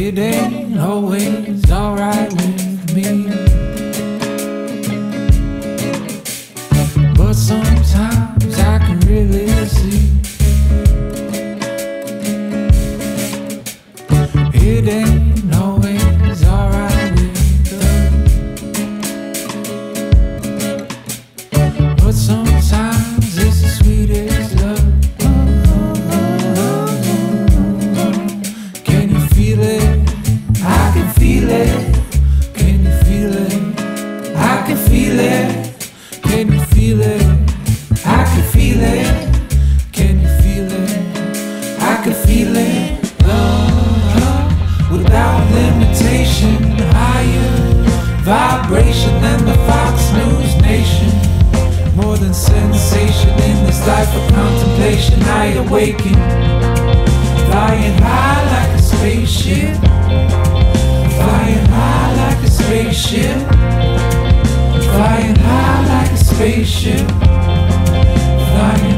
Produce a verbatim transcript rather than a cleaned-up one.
It ain't always alright with me, but sometimes I can really see it ain't always alright with us, but sometimes it's the sweetest love. Can you feel it? I can feel it. Can you feel it? I can feel it. Can you feel it? I can feel it. Can you feel it? I can feel it. Love without limitation, higher vibration than the Fox News Nation. More than sensation in this life of contemplation, I awaken, flying high like a spaceship, flying high like a spaceship, flying high like a spaceship, flying